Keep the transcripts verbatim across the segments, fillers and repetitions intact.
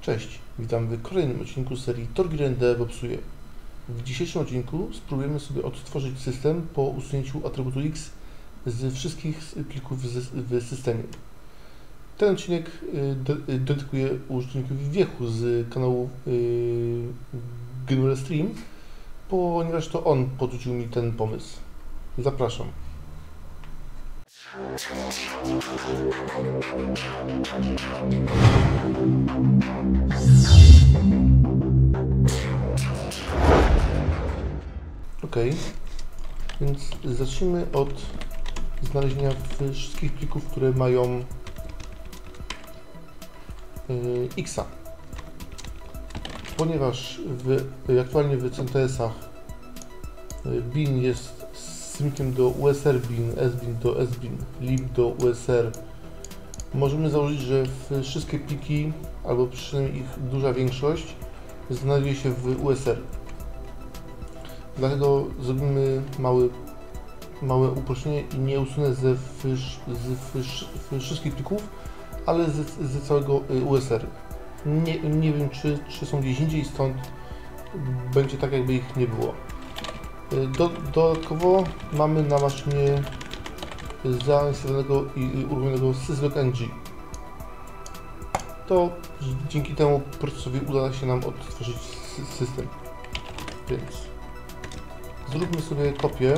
Cześć, witam w kolejnym odcinku serii Torgill N D Popsuje. W dzisiejszym odcinku spróbujemy sobie odtworzyć system po usunięciu atrybutu X z wszystkich plików w systemie. Ten odcinek dedykuję użytkownikowi Wiechu z kanału Gnule Stream, ponieważ to on podrzucił mi ten pomysł. Zapraszam. Ok, więc zacznijmy od znalezienia wszystkich plików, które mają yy, X. Ponieważ w, aktualnie w C T S-ach yy, bin jest synkiem do U S R bin, sbin do sbin, lib do U S R. Możemy założyć, że wszystkie pliki, albo przynajmniej ich duża większość, znajduje się w U S R. Dlatego zrobimy mały, małe uproszczenie i nie usunę ze fysz, z fysz, z wszystkich plików, ale ze, ze całego U S R. Nie, nie wiem, czy, czy są gdzieś indziej, stąd będzie tak, jakby ich nie było. Do, dodatkowo mamy na maszynie zainstalowanego i uruchomionego syslog.ng. To dzięki temu procesowi uda się nam odtworzyć system. Więc zróbmy sobie kopię.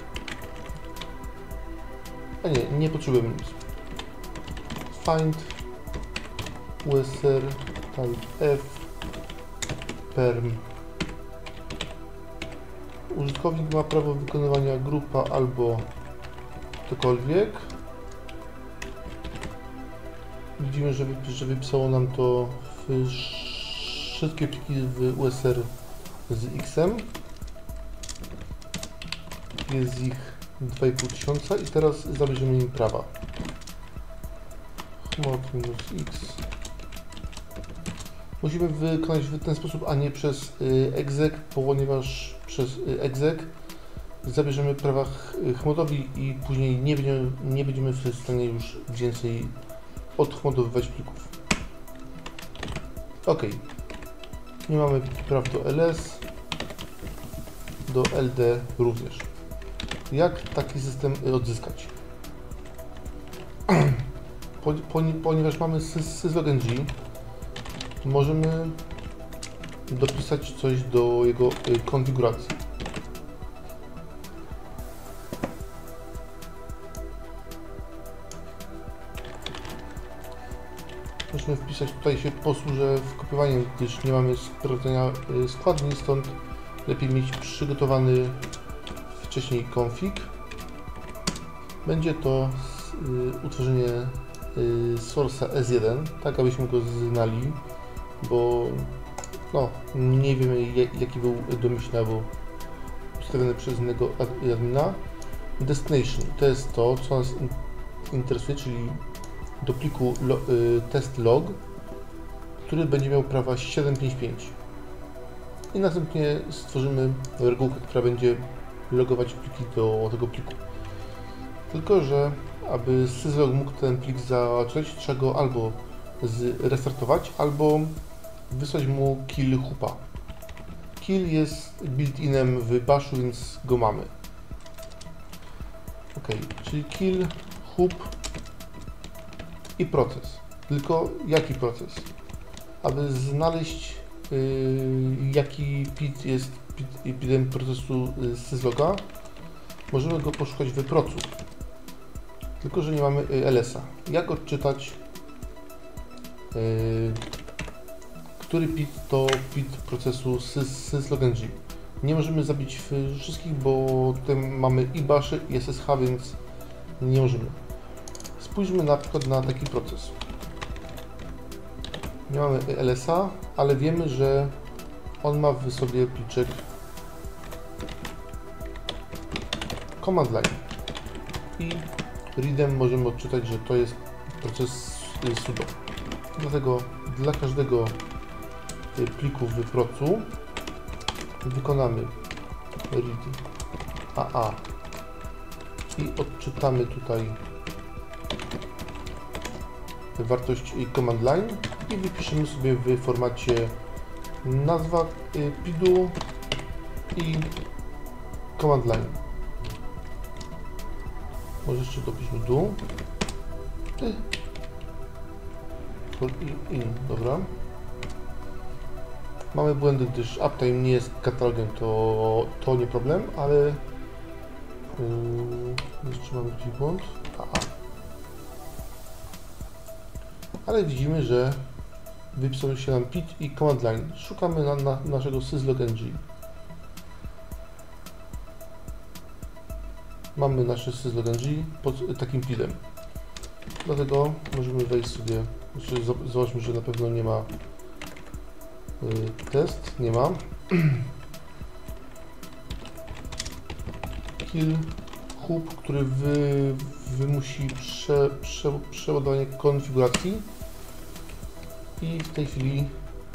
A nie, nie potrzebujemy nic. Find U S R type F perm. Użytkownik ma prawo wykonywania grupa albo cokolwiek. Widzimy, że, wyp że wypisało nam to wszystkie pliki w U S R z X-em. Jest ich dwa i pół tysiąca i teraz zabierzemy im prawa. Chmod minus X. Musimy wykonać w ten sposób, a nie przez y, exec, ponieważ przez y, exec zabierzemy prawa chmodowi i później nie będziemy, nie będziemy w stanie już więcej odchmodowywać plików. Ok. Nie mamy praw do L S, do L D również. Jak taki system odzyskać? Ponieważ mamy syslog.ng, możemy dopisać coś do jego konfiguracji. Musimy wpisać, tutaj się posłużę wkopiowaniem, gdyż nie mamy sprawdzenia składni, stąd lepiej mieć przygotowany wcześniej config. Będzie to y, utworzenie y, source'a S jeden, tak abyśmy go znali, bo no, nie wiemy jaki był domyślny albo ustawiony przez innego admina. Destination to jest to, co nas interesuje, czyli do pliku lo, y, test log, który będzie miał prawa siedem pięć pięć. I następnie stworzymy regułkę, która będzie logować pliki do tego pliku. Tylko że aby syslog mógł ten plik zacząć, trzeba go albo zrestartować, albo wysłać mu kill hoopa. Kill jest built-inem w bashu, więc go mamy. Ok, czyli kill, hoop i proces. Tylko jaki proces? Aby znaleźć yy, jaki pit jest pit, pitem procesu sysloga, możemy go poszukać w procu. Tylko że nie mamy L S-a. Jak odczytać, yy, który pit to pit procesu syslog.ng? Nie możemy zabić wszystkich, bo tutaj mamy i bash, i S S H, więc nie możemy. Spójrzmy na przykład na taki proces. Nie mamy L S-a, ale wiemy, że on ma w sobie pliczek command line. I readem możemy odczytać, że to jest proces sudo. Dlatego dla każdego pliku w procu wykonamy read A A i odczytamy tutaj wartość command line i wypiszemy sobie w formacie nazwa pidu i command line. Może jeszcze dopiszmy do. For in, dobra. Mamy błędy, gdyż uptime nie jest katalogiem, to, to nie problem, ale yy, jeszcze mamy gdzieś błąd. Aha. Ale widzimy, że wypisał się nam pid i command line. Szukamy na, na naszego syslog.ng. Mamy nasze syslog.ng pod takim pidem. Dlatego możemy wejść sobie, jeszcze zobaczmy, że na pewno nie ma y, test, nie ma. Kill hub, który wy, wymusi prze, prze, przeładowanie konfiguracji i w tej chwili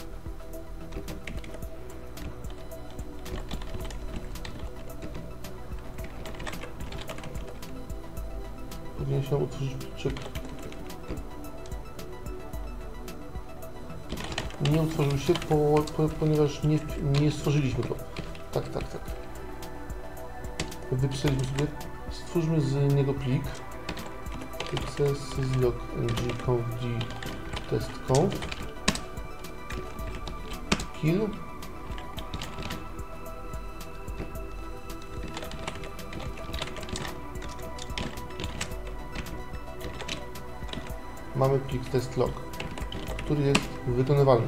powinien się utworzyć pliczek. Nie utworzył się, po, po, ponieważ nie, nie stworzyliśmy go. Tak, tak, tak. Wypisaliśmy sobie, stwórzmy z niego plik syslog.ng conf test.conf kill mamy plik testlog, który jest wykonywalny.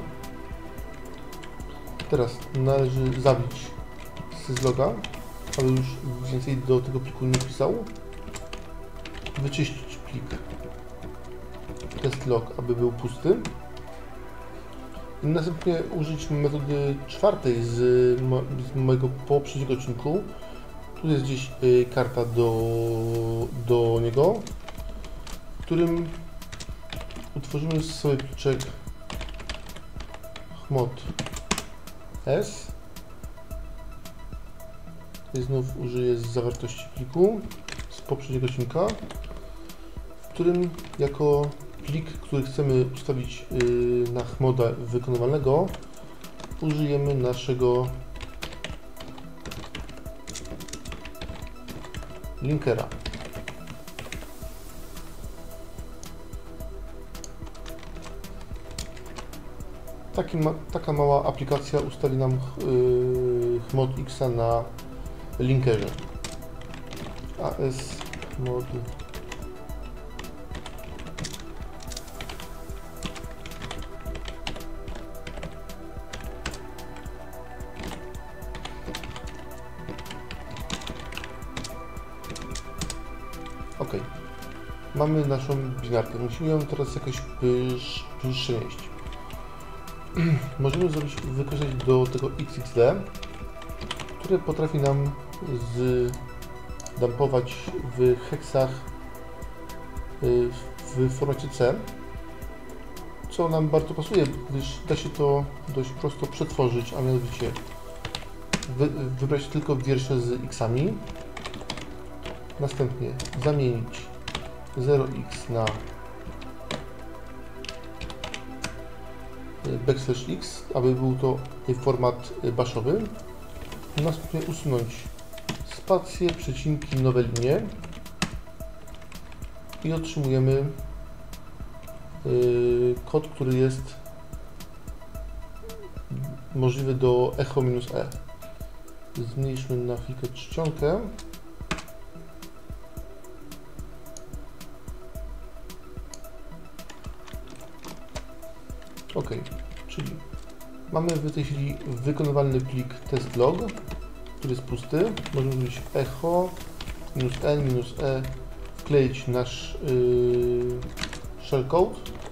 Teraz należy zabić sysloga, aby już więcej do tego pliku nie pisał. Wyczyścić plik testlog, aby był pusty. I następnie użyć metody czwartej z, mo z mojego poprzedniego odcinku. Tu jest gdzieś y, karta do, do niego, w którym utworzymy sobie pliczek chmod s. I znów użyję z zawartości pliku z poprzedniego odcinka, w którym jako plik, który chcemy ustawić yy, na chmoda wykonywalnego, użyjemy naszego linkera. Taki ma, taka mała aplikacja ustali nam yy, chmod X na linkerze. As mod ok. Mamy naszą binarkę. Musimy ją teraz jakoś przenieść. Możemy zrobić, wykorzystać do tego X X D, które potrafi nam zdumpować w heksach w formacie C, co nam bardzo pasuje, gdyż da się to dość prosto przetworzyć, a mianowicie wy, wybrać tylko wiersze z xami, następnie zamienić zero x na backslash x, aby był to format baszowy. Następnie usunąć spację, przecinki, nowe linie i otrzymujemy yy, kod, który jest możliwy do echo minus e. Zmniejszmy na chwilkę czcionkę. OK, czyli mamy w tej chwili wykonywalny plik testlog, który jest pusty. Możemy zrobić echo minus n minus e, wkleić nasz yy, shellcode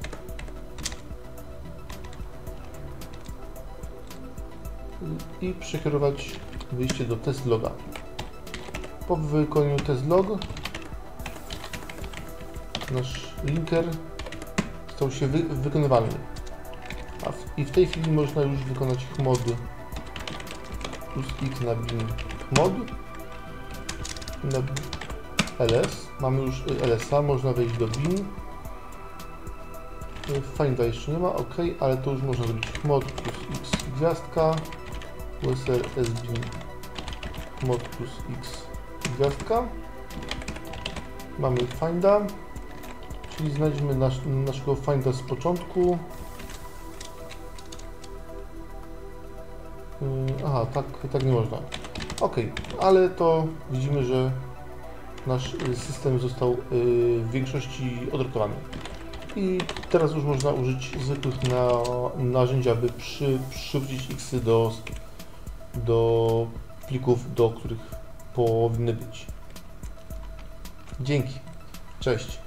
i przekierować wyjście do testloga. Po wykonaniu testlog nasz linker stał się wy wykonywalny. A w, I w tej chwili można już wykonać chmod plus x na bin chmod na ls. Mamy już lsa, można wejść do bin Finda jeszcze nie ma, ok, ale to już można zrobić mod plus x gwiazdka, usr sb mod plus x gwiazdka. Mamy finda, czyli znajdziemy nasz, naszego finda z początku. Yy, aha, tak, tak nie można. Ok, ale to widzimy, że nasz system został yy, w większości odrotowany. I teraz już można użyć zwykłych na, narzędzi, aby przy, przywrócić x do, do plików, do których powinny być. Dzięki. Cześć.